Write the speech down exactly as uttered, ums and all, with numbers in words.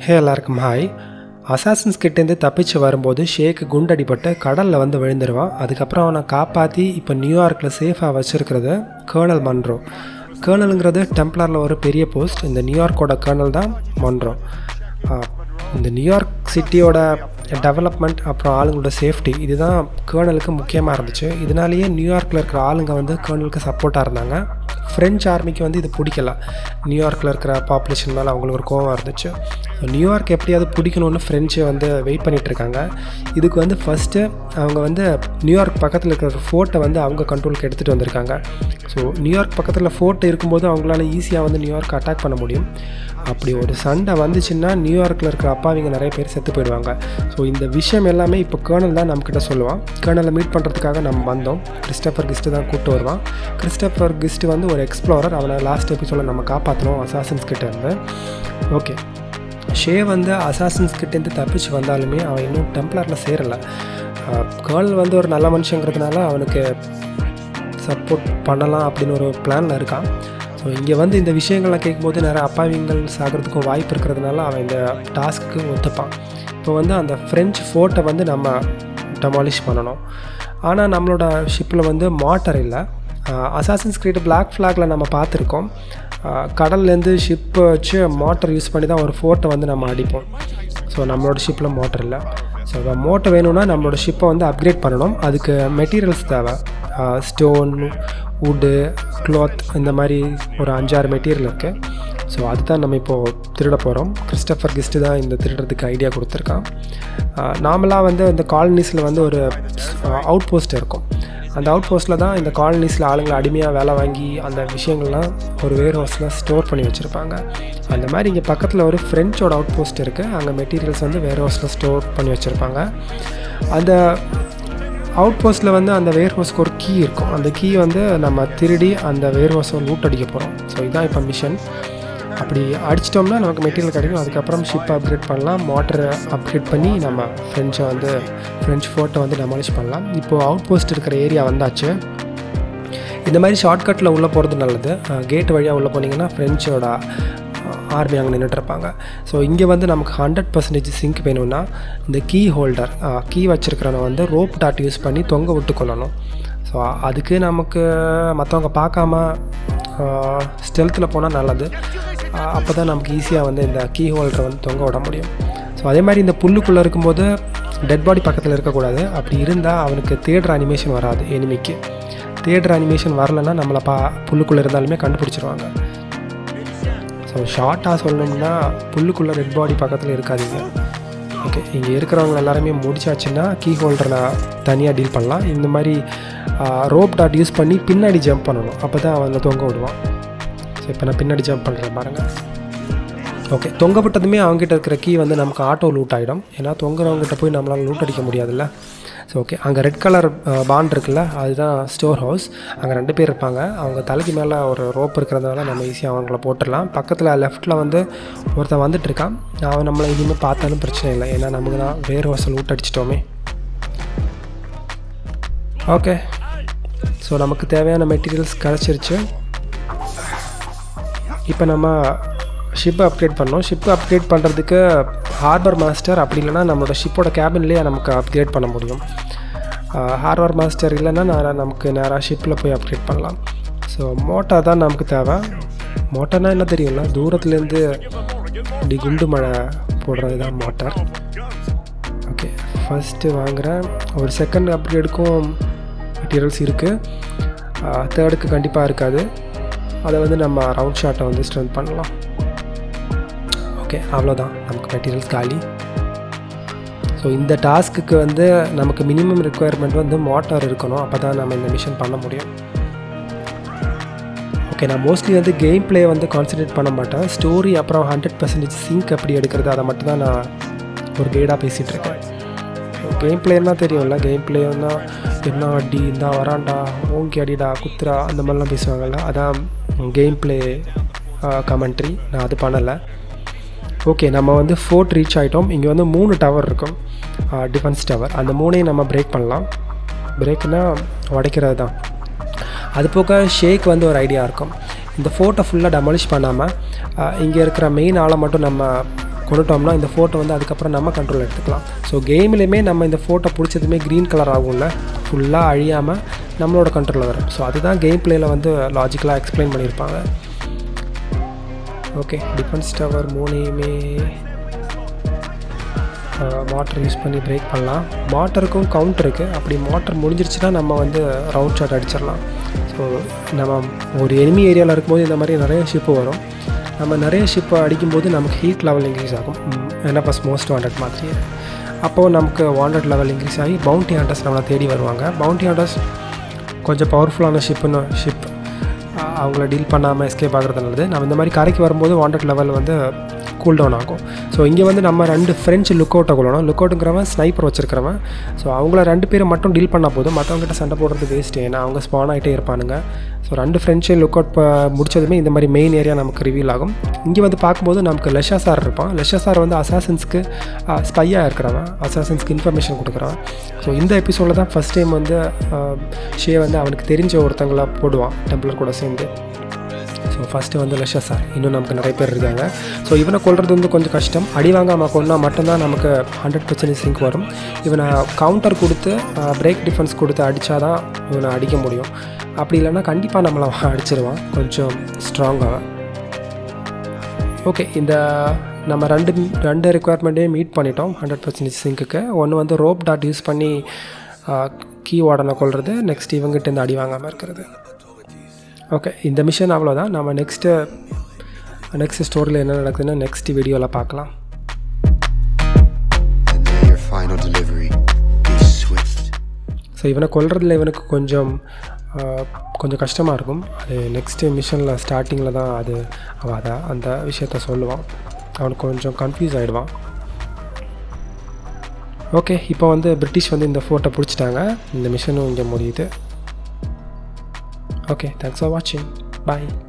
ஹே எல்லாருக்கும் hi. Assassins கிட்டேருந்து தப்பிச்சு வரும்போது ஷேக்கு குண்டடிப்பட்டு கடலில் வந்து விழுந்துருவான். அதுக்கப்புறம் அவனை காப்பாற்றி இப்போ நியூயார்க்கில் சேஃபாக வச்சுருக்கிறது கர்னல் மன்ரோ. கர்னலுங்கிறது டெம்ப்ளரில் ஒரு பெரிய போஸ்ட். இந்த நியூயார்க்கோட கர்னல் தான் மன்ரோ. இந்த நியூயார்க் சிட்டியோட டெவலப்மெண்ட் அப்புறம் ஆளுங்களோட சேஃப்டி இதுதான் கர்னலுக்கு முக்கியமாக இருந்துச்சு. இதனாலேயே நியூயார்க்கில் இருக்கிற ஆளுங்க வந்து கர்னலுக்கு சப்போர்ட்டாக இருந்தாங்க. ஃப்ரெஞ்ச் ஆர்மிக்கு வந்து இது பிடிக்கல. நியூயார்க்கில் இருக்கிற பாப்புலேஷன் மேலே அவங்களுக்கு ஒரு கோவம் இருந்துச்சு. நியூயார்க் எப்படியாவது பிடிக்கணும்னு ஃப்ரெஞ்சு வந்து வெயிட் பண்ணிகிட்ருக்காங்க. இதுக்கு வந்து ஃபஸ்ட்டு அவங்க வந்து நியூயார்க் பக்கத்தில் இருக்கிற ஃபோர்ட்டை வந்து அவங்க கண்ட்ரோலுக்கு எடுத்துகிட்டு வந்திருக்காங்க. ஸோ நியூயார்க் பக்கத்தில் ஃபோர்ட் இருக்கும்போது அவங்களால ஈஸியாக வந்து நியூயார்க் அட்டாக் பண்ண முடியும். அப்படி ஒரு சண்டை வந்துச்சுன்னா நியூயார்க்கில் இருக்கிற அப்பாவிங்க நிறைய பேர் செத்து போயிடுவாங்க. ஸோ இந்த விஷயம் எல்லாமே இப்போ கர்னல் தான் நம்மக்கிட்ட சொல்லுவான். கர்னலை மீட் பண்ணுறதுக்காக நம்ம வந்தோம். கிறிஸ்டோஃபர் கிஸ்ட்டு தான் கூப்பிட்டு வருவான். கிறிஸ்டோஃபர் கிஸ்ட்டு வந்து ஒரு எக்ஸ்ப்ளோரர். அவனை லாஸ்ட் எபிசோடில் நம்ம காப்பாற்றணும் அசாசின்ஸ் கிட்டே இருந்து. ஓகே, ஷே வந்து அசாசின்ஸ் கிட்டேருந்து தப்பிச்சு வந்தாலுமே அவன் இன்னும் டெம்ப்ளரில் சேரலை. கர்னல் வந்து ஒரு நல்ல மனுஷங்கிறதுனால அவனுக்கு சப்போர்ட் பண்ணலாம் அப்படின்னு ஒரு பிளானில் இருக்கான். ஸோ இங்கே வந்து இந்த விஷயங்கள்லாம் கேட்கும்போது நிறைய அப்பாவிங்கள் சாகிறதுக்கும் வாய்ப்பு இருக்கிறதுனால அவன் இந்த டாஸ்க்கு ஒத்துப்பான். இப்போ வந்து அந்த ஃப்ரெஞ்ச் ஃபோர்ட்டை வந்து நம்ம டெமாலிஷ் பண்ணணும். ஆனால் நம்மளோட ஷிப்பில் வந்து மோட்டர் இல்லை. அசாசின்ஸ் கிரீட் பிளாக் ஃப்ளாகில் நம்ம பார்த்துருக்கோம். கடல்லேருந்து ஷிப்பை வச்சு மோட்டர் யூஸ் பண்ணி தான் ஒரு ஃபோர்ட்டை வந்து நம்ம அடிப்போம். ஸோ நம்மளோட ஷிப்பில் மோட்டர் இல்லை. ஸோ மோட்டர் வேணும்னா நம்மளோட ஷிப்பை வந்து அப்கிரேட் பண்ணணும். அதுக்கு மெட்டீரியல்ஸ் தேவை. ஸ்டோன், வுட்டு, கிளாத், இந்த மாதிரி ஒரு அஞ்சாறு மெட்டீரியல் இருக்குது. ஸோ அதுதான் நம்ம இப்போது திருட போகிறோம். கிறிஸ்டோஃபர் கிஸ்ட்டு தான் இந்த திருடுறதுக்கு ஐடியா கொடுத்துருக்கான். நார்மலாக வந்து இந்த காலனிஸில் வந்து ஒரு அவுட் போஸ்ட் இருக்கும். அந்த அவுட் போஸ்ட்டில் தான் இந்த காலனிஸில் ஆளுங்களை அடிமையாக வேலை வாங்கி அந்த விஷயங்கள்லாம் ஒரு வேர் ஹவுஸில் ஸ்டோர் பண்ணி வச்சுருப்பாங்க. அந்த மாதிரி இங்கே பக்கத்தில் ஒரு ஃப்ரெஞ்சோட அவுட் போஸ்ட் இருக்குது. அங்கே மெட்டீரியல்ஸ் வந்து வேர் ஹவுஸில் ஸ்டோர் பண்ணி வச்சுருப்பாங்க. அந்த அவுட் போஸ்ட்டில் வந்து அந்த வேர் ஹவுஸ்க்கு ஒரு கீ இருக்கும். அந்த கீ வந்து நம்ம திருடி அந்த வேர் ஹவுஸை லூட் அடிக்க போகிறோம். ஸோ இதுதான் இப்போ மிஷன். அப்படி அடிச்சிட்டோம்னா நமக்கு மெட்டீரியல் கிடைக்கும். அதுக்கப்புறம் ஷிப்பை அப்கிரேட் பண்ணலாம். மோட்டரை அப்கிரேட் பண்ணி நம்ம ஃப்ரெஞ்சை வந்து ஃப்ரெஞ்ச் ஃபோர்ட்டை வந்து டெமாலிஷ் பண்ணலாம். இப்போது அவுட் போஸ்ட் இருக்கிற ஏரியா வந்தாச்சு. இந்த மாதிரி ஷார்ட்கட்டில் உள்ளே போகிறது நல்லது. கேட் வழியாக உள்ளே போனீங்கன்னா ஃப்ரெஞ்சோட ஆர்மி அங்கே நின்றுட்டுருப்பாங்க. ஸோ இங்கே வந்து நமக்கு ஹண்ட்ரட் பர்சன்டேஜ் சிங்க் வேணும்னா இந்த கீ ஹோல்டர் கீ வச்சுருக்கிறவனை வந்து ரோப் டாட் யூஸ் பண்ணி தொங்க விட்டு கொள்ளணும். ஸோ அதுக்கு நமக்கு மற்றவங்க பார்க்காம ஸ்டெல்த்தில் போனால் நல்லது. அப்போ தான் நமக்கு ஈஸியாக வந்து இந்த கீ ஹோல்டரை வந்து தொங்க விட முடியும். ஸோ அதே மாதிரி இந்த புல்லுக்குள்ளே இருக்கும்போது டெட் பாடி பக்கத்தில் இருக்கக்கூடாது. அப்படி இருந்தால் அவனுக்கு தேடுற அனிமேஷன் வராது. எனிமிக்கு தேடுற அனிமேஷன் வரலைன்னா நம்மளை பா புல்லுக்குள்ளே இருந்தாலுமே கண்டுபிடிச்சிருவாங்க. ஸோ ஷார்ட்டாக சொல்லணும்னா புல்லுக்குள்ளே டெட் பாடி பக்கத்தில் இருக்காதீங்க. ஓகே, இங்கே இருக்கிறவங்க எல்லாருமே முடிச்சாச்சுன்னா கீ ஹோல்டரை தனியாக டீல் பண்ணலாம். இந்த மாதிரி ரோப் டாட் யூஸ் பண்ணி பின்னாடி ஜம்ப் பண்ணணும். அப்போ தான் அவனை தொங்க விடுவான். ஸோ இப்போ நான் பின்னாடி ஜம்ப் பண்ணுறேன் பாருங்கள். ஓகே, தொங்க விட்டதுமே அவங்ககிட்ட இருக்கிற கீ வந்து நமக்கு ஆட்டோ லூட் ஆகிடும். ஏன்னா தொங்குறவங்ககிட்ட போய் நம்மளால் லூட் அடிக்க முடியாதுல்ல. ஸோ ஓகே, அங்கே ரெட் கலர் பாண்ட் இருக்குல்ல, அதுதான் ஸ்டோர் ஹவுஸ். அங்கே ரெண்டு பேர் இருப்பாங்க. அவங்க தலைக்கு மேலே ஒரு ரோப் இருக்கிறதுனால நம்ம ஈஸியாக அவங்கள போட்டுடலாம். பக்கத்தில் லெஃப்ட்டில் வந்து ஒருத்தன் வந்துட்டுருக்கான். அவன் நம்மளை இனிமேல் பார்த்தாலும் பிரச்சனை இல்லை. ஏன்னா நமக்கு தான் வேர் ஹவுஸை லூட் அடிச்சிட்டோமே. ஓகே, ஸோ நமக்கு தேவையான மெட்டீரியல்ஸ் கிடச்சிருச்சு. இப்போ நம்ம ஷிப்பை அப்கிரேட் பண்ணோம். ஷிப்பை அப்கிரேட் பண்ணுறதுக்கு ஹார்பர் மாஸ்டர் அப்படி இல்லைனா நம்மளோட ஷிப்போட கேபின்லேயே நமக்கு அப்கிரேட் பண்ண முடியும். ஹார்பர் மாஸ்டர் இல்லைன்னா நான் நமக்கு நேராக ஷிப்பில் போய் அப்கிரேட் பண்ணலாம். ஸோ மோட்டார் தான் நமக்கு தேவை. மோட்டார்னால் என்ன தெரியும்ல, தூரத்துலேருந்து இப்படி குண்டு மழை போடுறது தான் மோட்டார். ஓகே, ஃபஸ்ட்டு வாங்குகிறேன். ஒரு செகண்ட் அப்கிரேடுக்கும் மெட்டீரியல்ஸ் இருக்குது. தேர்டுக்கு கண்டிப்பாக இருக்காது. அதை வந்து நம்ம ரவுண்ட் ஷாட்டை வந்து ஸ்ட்ரென்த் பண்ணலாம். ஓகே, அவ்வளோதான், நமக்கு மெட்டீரியல்ஸ் காலி. ஸோ இந்த டாஸ்க்கு வந்து நமக்கு மினிமம் ரெக்குயர்மெண்ட் வந்து மோட்டார் இருக்கணும். அப்போ தான் நம்ம இந்த மிஷன் பண்ண முடியும். ஓகே, நான் மோஸ்ட்லி வந்து கேம் பிளே வந்து கான்சன்ட்ரேட் பண்ண மாட்டேன். ஸ்டோரி அப்புறம் ஹண்ட்ரட் பர்சன்டேஜ் சிங்க் எப்படி எடுக்கிறது அதை மட்டும் தான் நான் ஒரு கைடாக பேசிகிட்டு இருக்கேன். கேம் பிளேன்னா தெரியும்ல, கேம் பிளேன்னா என்ன அடி இருந்தா வராண்டா ஓங்கி அடிடா குத்துரா அந்த மாதிரிலாம் பேசுவாங்கள்ல, அதான் கேம் பிளே கமெண்ட்ரி. நான் அது பண்ணலை. ஓகே, நம்ம வந்து ஃபோர்ட் ரீச் ஆகிட்டோம். இங்கே வந்து மூணு டவர் இருக்கும், டிஃபென்ஸ் டவர். அந்த மூணையும் நம்ம பிரேக் பண்ணலாம். பிரேக்குனால் உடைக்கிறது தான். அது போக ஷேக் வந்து ஒரு ஐடியா இருக்கும். இந்த ஃபோர்ட்டை ஃபுல்லாக டெமாலிஷ் பண்ணாமல் இங்கே இருக்கிற மெயின் ஆளை மட்டும் நம்ம கொண்டுட்டோம்னா இந்த ஃபோட்டோ வந்து அதுக்கப்புறம் நம்ம கண்ட்ரோல் எடுத்துக்கலாம். ஸோ கேம்லேயுமே நம்ம இந்த ஃபோட்டோ பிடிச்சதுமே க்ரீன் கலர் ஆகும்ல, ஃபுல்லாக அழியாமல் நம்மளோட கண்ட்ரோலில் வரும். ஸோ அதுதான் கேம் பிளேயில் வந்து லாஜிக்கலாக எக்ஸ்பிளைன் பண்ணியிருப்பாங்க. ஓகே, டிஃபென்ஸ் டவர் மூணையுமே மாட்டர் யூஸ் பண்ணி பிரேக் பண்ணலாம். மாட்டருக்கும் கவுண்ட் இருக்குது. அப்படி மாட்டர் முடிஞ்சிருச்சுன்னா நம்ம வந்து ரவுண்ட் ஷாட் அடிச்சிடலாம். ஸோ நம்ம ஒரு எனிமி ஏரியாவில் இருக்கும்போது இந்த மாதிரி நிறைய ஷிப்பு வரும். நம்ம நிறைய ஷிப்பை அடிக்கும்போது நமக்கு ஹீட் லெவல் இன்க்ரீஸ் ஆகும். என்ன பஸ் மோஸ்ட் வாண்டட் மாதிரி. அப்போது நமக்கு வாண்டட் லெவல் இன்க்ரீஸ் ஆகி பவுண்டி ஹண்டர்ஸ் நம்மளை தேடி வருவாங்க. பவுண்டி ஹண்டர்ஸ் கொஞ்சம் பவர்ஃபுல்லான ஷிப்புன்னு ஷிப் அவங்கள டீல் பண்ணாமல் எஸ்கேப் ஆகிறது நல்லது. நம்ம இந்த மாதிரி கரைக்கு வரும்போது வாண்டட் லெவல் வந்து கூல் டவுன் ஆகும். ஸோ இங்கே வந்து நம்ம ரெண்டு ஃப்ரெஞ்சு லுக் அவுட்டை கொள்ளணும். லுக் அவுட்டுங்கிறவன் ஸ்னைப்பர் வச்சுருக்கிறவன். ஸோ அவங்கள ரெண்டு பேரை மட்டும் டீல் பண்ணால் போதும், மற்றவங்ககிட்ட சண்டை போடுறது வேஸ்ட்டு. ஏன்னா அவங்க ஸ்பான் ஆகிட்டே இருப்பானுங்க. ஸோ ரெண்டு ஃப்ரெஞ்சு லுக் அவுட் ப முடிச்சதுமே இந்த மாதிரி மெயின் ஏரியா நமக்கு ரிவீல் ஆகும். இங்கே வந்து பார்க்கும்போது நமக்கு லெஷா சார் இருப்பான். லெஷா சார் வந்து அசாசின்ஸ்க்கு ஸ்பையாக இருக்கிறவன், அசாசின்ஸ்க்கு இன்ஃபர்மேஷன் கொடுக்குறான். ஸோ இந்த எபிசோடில் தான் ஃபஸ்ட் டைம் வந்து ஷே வந்து அவனுக்கு தெரிஞ்ச ஒருத்தங்கள போடுவான் டெம்ப்ளர் கூட சேர்ந்து. ஸோ ஃபஸ்ட்டு வந்து லெஷா சார், இன்னும் நமக்கு நிறைய பேர் இருக்காங்க. ஸோ இவனை கொள்வது வந்து கொஞ்சம் கஷ்டம். அடி வாங்காமல் கொண்டா மட்டும்தான் நமக்கு ஹண்ட்ரட் பர்சன்டேஜ் சிங்க் வரும். இவனை கவுண்டர் கொடுத்து பிரேக் டிஃபென்ஸ் கொடுத்து அடித்தா தான் இவனை அடிக்க முடியும். அப்படி இல்லைன்னா கண்டிப்பாக நம்மளை அடிச்சிருவான் கொஞ்சம் ஸ்ட்ராங்காக. ஓகே, இந்த நம்ம ரெண்டு ரெண்டு ரெக்குவயர்மெண்ட்டையும் மீட் பண்ணிட்டோம் ஹண்ட்ரட் பர்சன்டேஜ் சிங்க்குக்கு. ஒன்று வந்து ரோப் டாட் யூஸ் பண்ணி கீ வார்டனை கொள்வது, நெக்ஸ்ட் இவங்ககிட்ட இருந்து அடி வாங்காமல் இருக்கிறது. ஓகே, இந்த மிஷன் அவ்வளோதான். நம்ம நெக்ஸ்ட்டு நெக்ஸ்ட் ஸ்டோரியில் என்ன நடக்குதுன்னு நெக்ஸ்ட் வீடியோவில் பார்க்கலாம். ஸோ இவனை கொல்றதில் இவனுக்கு கொஞ்சம் கொஞ்சம் கஷ்டமாக இருக்கும். அது நெக்ஸ்ட்டு மிஷனில் ஸ்டார்டிங்கில் தான் அது அவன் அதை அந்த விஷயத்த சொல்லுவான். அவனுக்கு கொஞ்சம் கன்ஃபியூஸ் ஆகிடுவான். ஓகே, இப்போ வந்து பிரிட்டிஷ் வந்து இந்த ஃபோட்டோ பிடிச்சிட்டாங்க. இந்த மிஷனும் இங்கே முடியுது. Okay, thanks for watching. Bye.